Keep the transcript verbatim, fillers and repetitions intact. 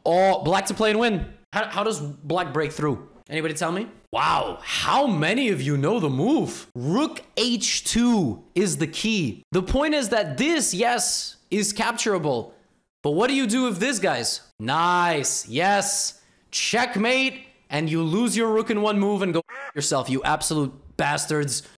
Oh, black to play and win. How, how does black break through? Anybody tell me? Wow, how many of you know the move? Rook h two is the key. The point is that this, yes, is capturable. But what do you do with this, guys? Nice, yes. Checkmate, and you lose your rook in one move and go yourself, you absolute bastards.